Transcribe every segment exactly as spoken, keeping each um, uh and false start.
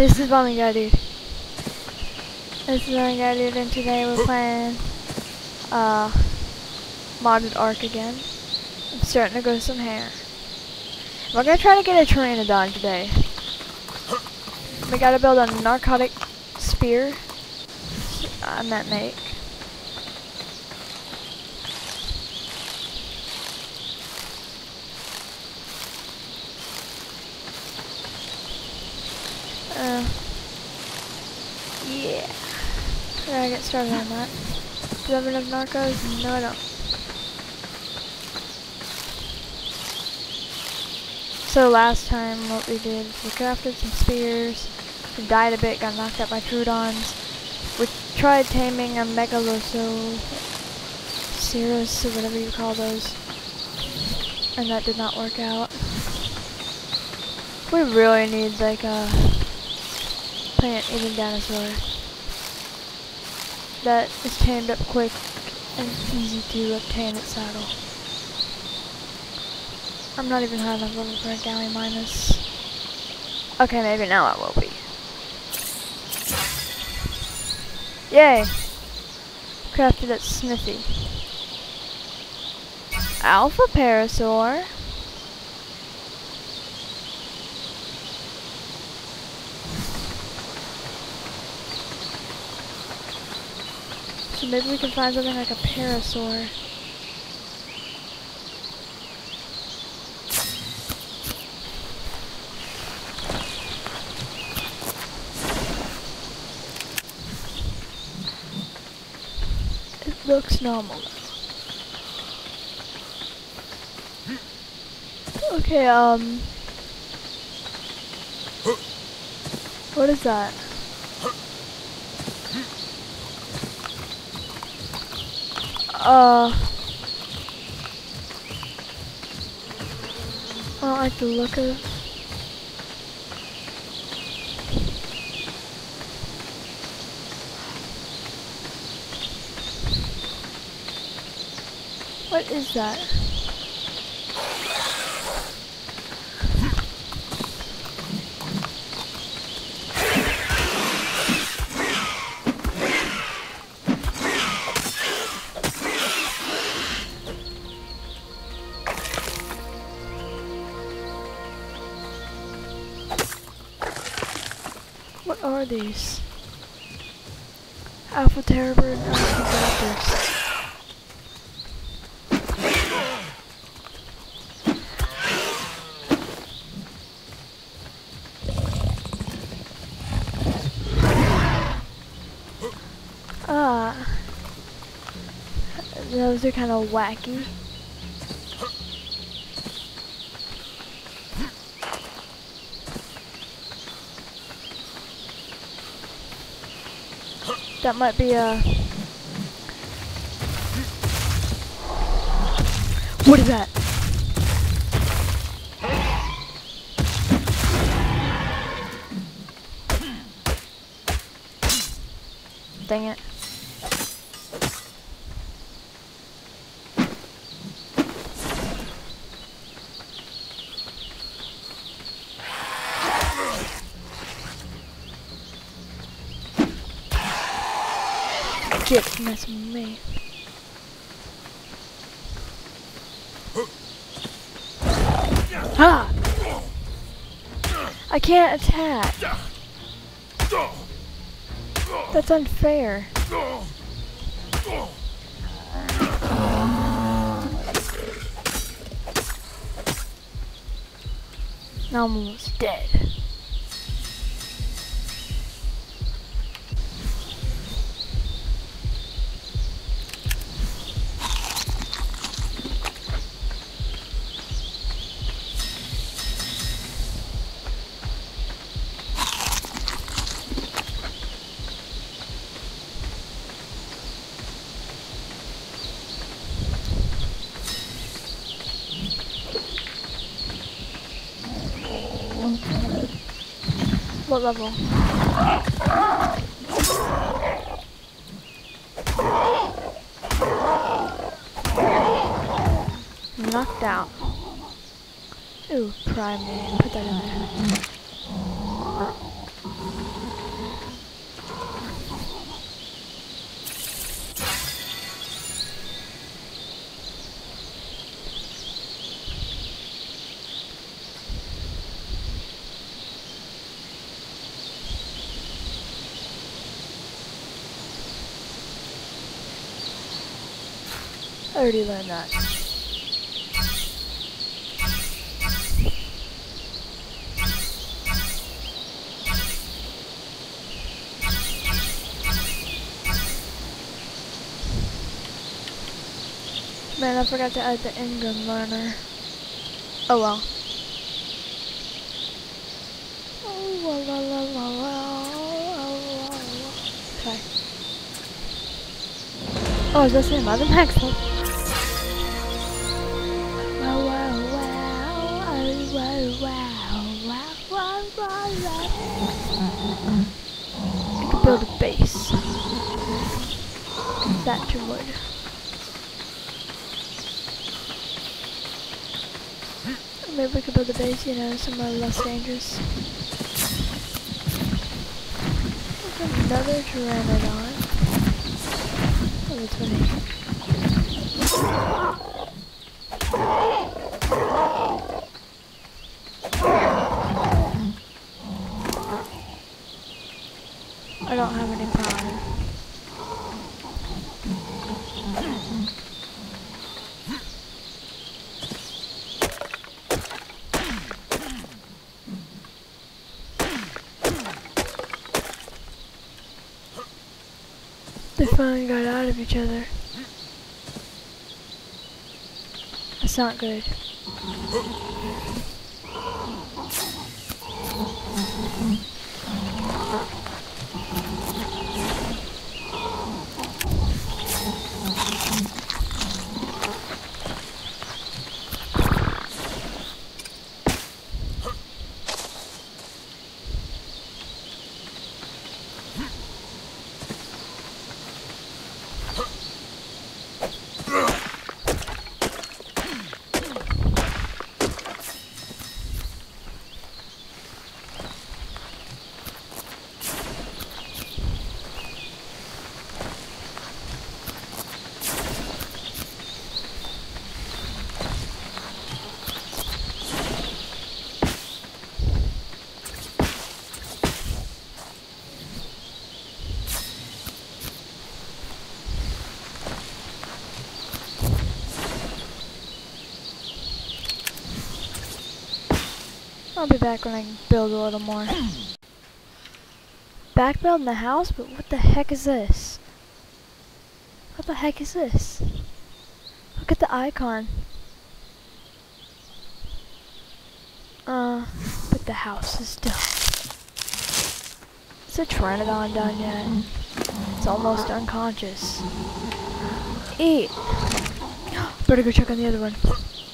This is what we gotta do. This is what we gotta do, and today we're playing uh, modded Ark again. I'm starting to grow some hair. We're gonna try to get a Pteranodon today. We gotta build a narcotic spear. I meant make. Uh, yeah. I gotta get started on that. Do I have enough narcos? No, I don't. So last time what we did is we crafted some spears, we died a bit, got knocked out by Pteranodons. We tried taming a Megaloso, Cirrus, or whatever you call those, and that did not work out. We really need like a plant-eating dinosaur that is tamed up quick and easy to obtain its saddle. I'm not even high enough level for a Gallium minus. Okay, maybe now I will be. Yay! Crafted at Smithy. Alpha Parasaur. So maybe we can find something like a Parasaur. Looks normal. Okay, um... what is that? Uh... I don't like the look of it. What is that? What are these? Alpha Terrorbird and Alpha Raptors. Ah, those are kind of wacky. That might be a... what is that? Dang it. Get messing with me. Ha! I can't attack. That's unfair. Now I'm almost dead. What level? Knocked out. Ooh, prime. Put that in there. I already learned that. Man, I forgot to add the Ingram learner. Oh well. Oh, la, la, la, la, la, la, la. Okay. Oh, is that the mother maximum? Wow, wow, wow, oh, wow, wow, wow, wow, wow, wow. I could build a base. Thatch and wood. Maybe we could build a base, you know, somewhere less dangerous. Another Pteranodon. Level twenty. I don't have any power. They finally got out of each other. That's not good. I'll be back when I build a little more. Back building the house? But what the heck is this? What the heck is this? Look at the icon. Uh, but the house is done. Is the Pteranodon done yet? It's almost unconscious. Eat! Better go check on the other one.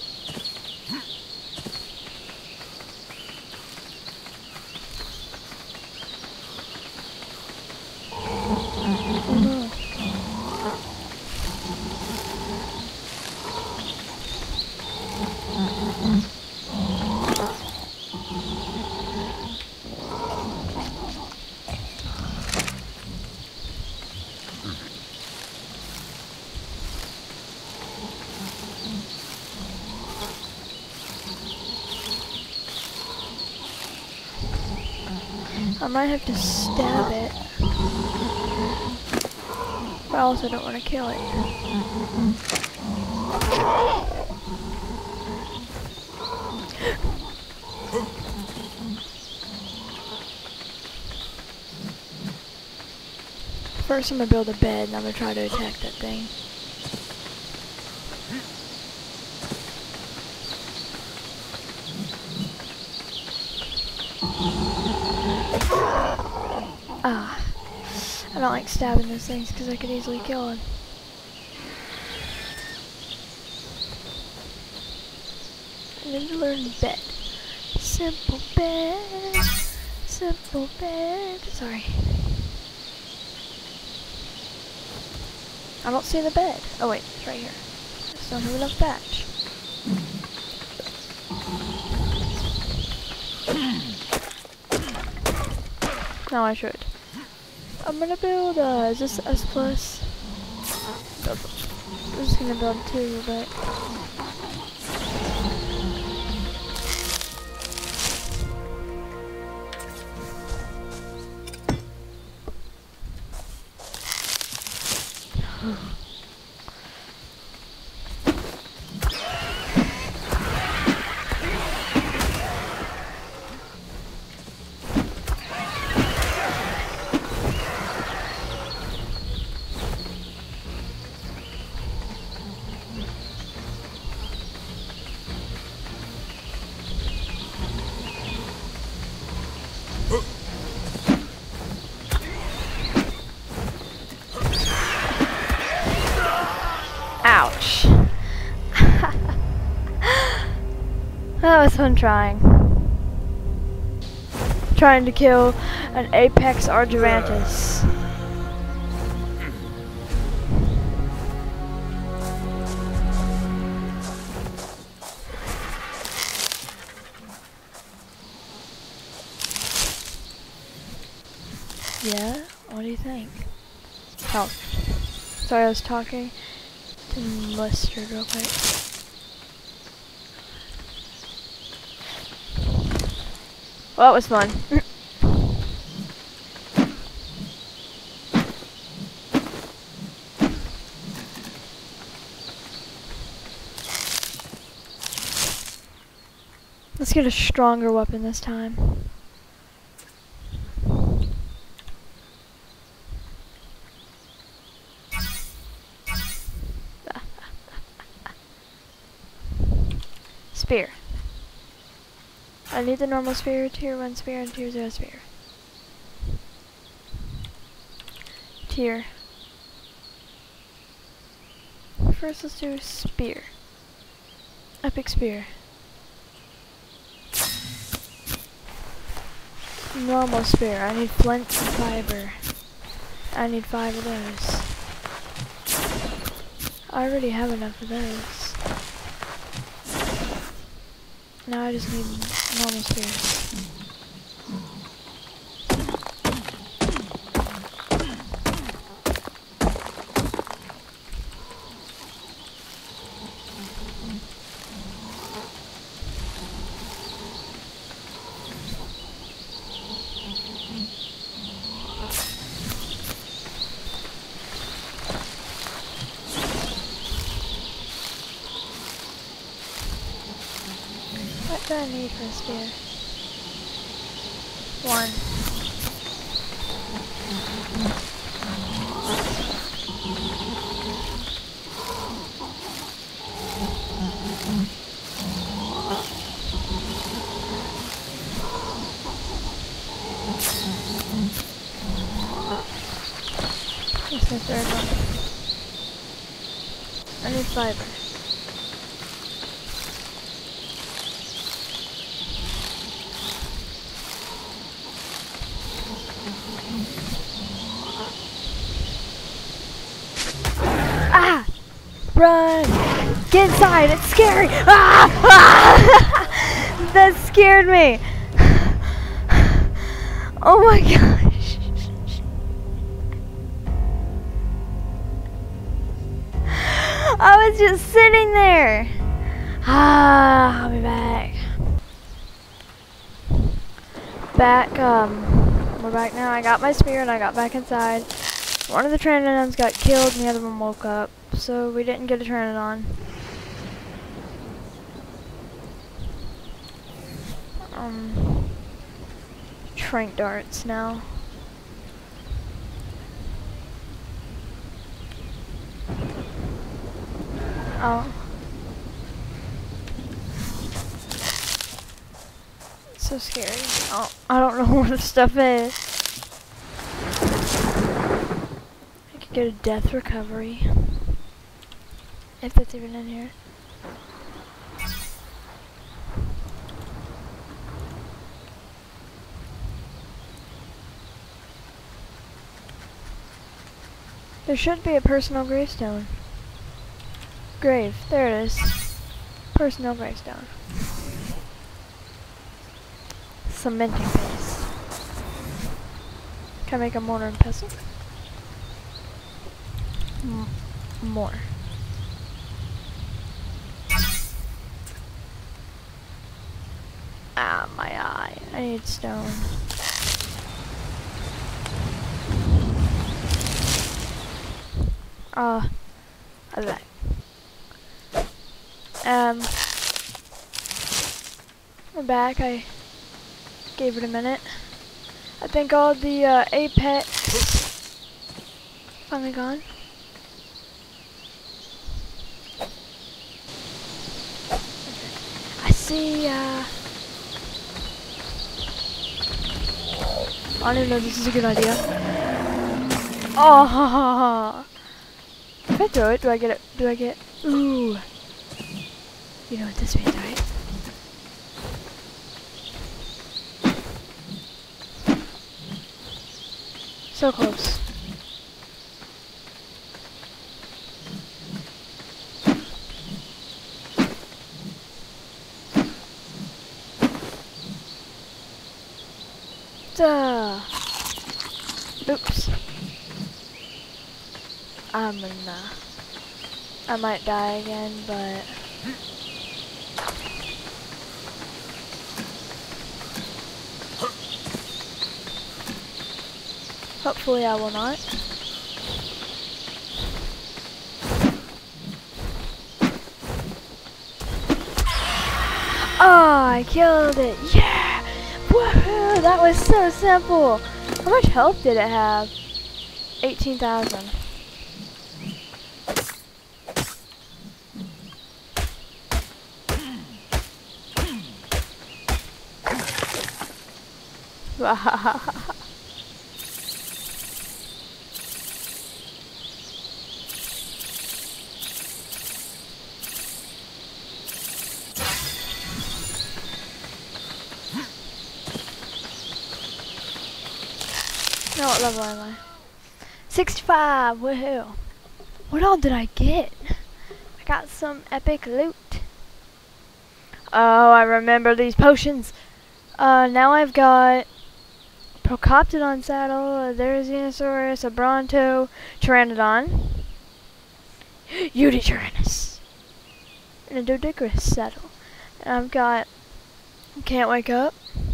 I might have to stab it, but I also don't want to kill it. First I'm going to build a bed and I'm going to try to attack that thing. Ah, I don't like stabbing those things because I could easily kill them. I need to learn bed. Simple bed, simple bed. Sorry. I don't see the bed. Oh wait, it's right here. Just don't have enough thatch. No, I should. I'm gonna build, uh, is this S plus? I'm just gonna build two, but... Ouch. That was fun trying. Trying to kill an Apex Argyrantus. Yeah? What do you think? Oh. Sorry, I was talking to Mustard real quick. Well, that was fun. Let's get a stronger weapon this time. Spear. I need the normal spear, tier one spear, and tier zero spear. Tier. First, let's do spear. Epic spear. Normal spear. I need flint and fiber. I need five of those. I already have enough of those. Now I just need normal spear. What do I need for a spear? One. What's the third one? I need fiber. Ah! Run! Get inside! It's scary! Ah! Ah! That scared me! Oh my gosh! I was just sitting there! Ah! I'll be back. Back, um, we're back now. I got my spear and I got back inside. One of the Pteranodons got killed and the other one woke up, so we didn't get a Pteranodon. Um, trank darts now. Oh. It's so scary. Oh, I don't know what this stuff is. Get a death recovery, if that's even in here. There should be a personal gravestone. Grave, there it is. Personal gravestone. Cementing base. Can I make a mortar and pestle? M more. Ah, my eye. I need stone. Ah, uh, I like. Um, we're back. I gave it a minute. I think all the uh, Apex finally gone. I see, uh, I don't even know if this is a good idea. Oh, ha, ha, ha. If I throw it, do I get it? Do I get? Ooh. You know what this means, right? So close. Duh. Oops. I'm gonna. I might die again, but. Hopefully I will not. Oh, I killed it! Yeah! Woohoo! That was so simple! How much health did it have? eighteen thousand. Now what level am I? sixty-five, woohoo. What all did I get? I got some epic loot. Oh, I remember these potions. Uh, now I've got Procoptodon saddle, a Therizinosaurus, a Bronto, Pteranodon, Eudityrannus, and a Doedicurus saddle. And I've got Can't Wake Up,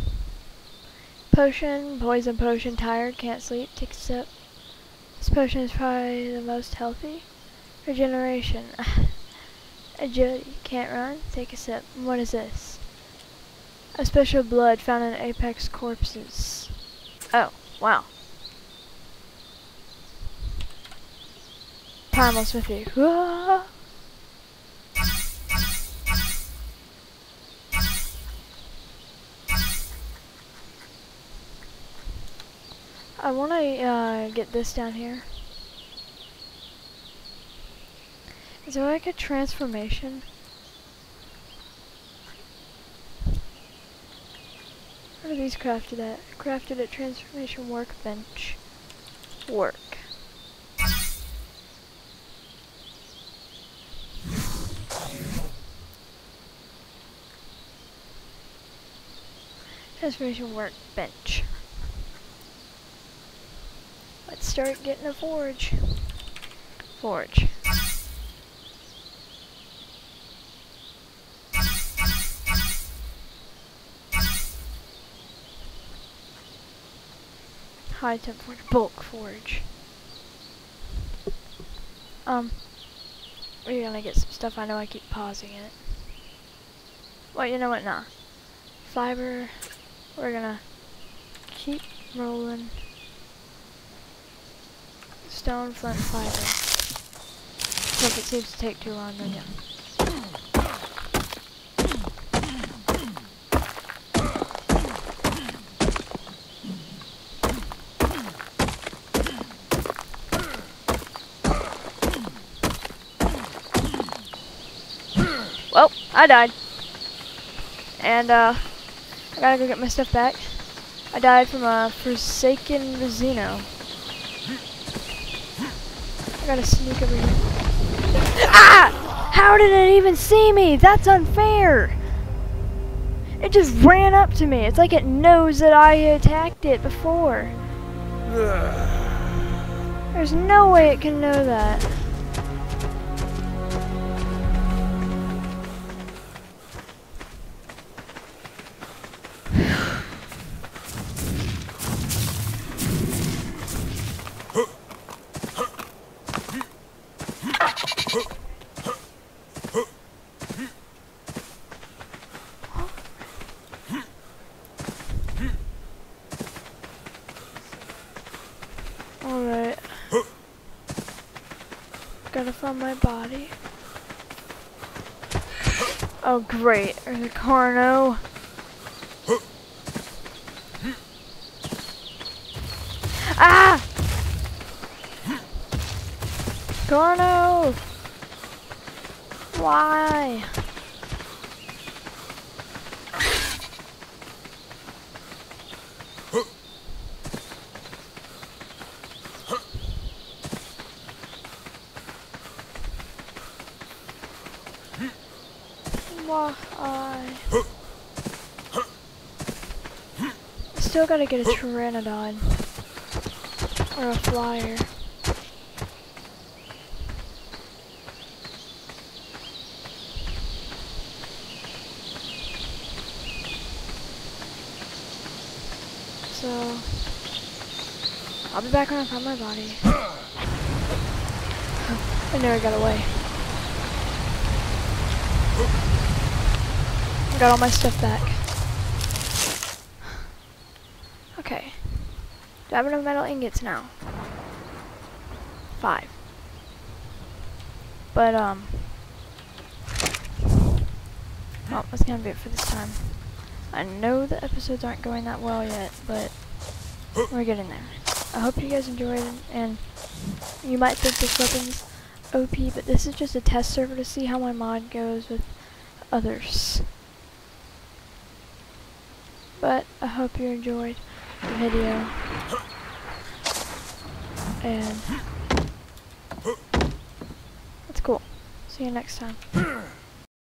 Potion, Poison Potion, Tired, Can't Sleep, Take a Sip. This potion is probably the most healthy. Regeneration, Agility, Can't Run, Take a Sip. What is this? A special blood found in Apex corpses. Oh, wow. Primal Smithy. Whoa. I want to uh, get this down here. Is there like a transformation? What are these crafted at? Crafted at Transformation Workbench. Work. Transformation Workbench. Let's start getting a forge. Forge. High temp forge. Bulk forge. Um, we're gonna get some stuff. I know I keep pausing it. Well, you know what? Nah. Fiber. We're gonna keep rolling. Stone, flint, fiber. So if it seems to take too long, then yeah. Well, I died. And, uh, I gotta go get my stuff back. I died from a Forsaken Xeno. I gotta sneak over here. Ah! How did it even see me? That's unfair! It just ran up to me. It's like it knows that I attacked it before. There's no way it can know that. Alright. Gotta find my body. Oh great, there's a Carno. Ah! Corno! Why? Why? Still gotta get a Pteranodon. Or a flyer. So, I'll be back when I find my body. I never got away. Got all my stuff back. Okay. Do I have enough metal ingots now? Five. But, um... well, that's gonna be it for this time. I know the episodes aren't going that well yet, but we're getting there. I hope you guys enjoyed it, and you might think this weapon's O P, but this is just a test server to see how my mod goes with others. But I hope you enjoyed the video, and that's cool. See you next time.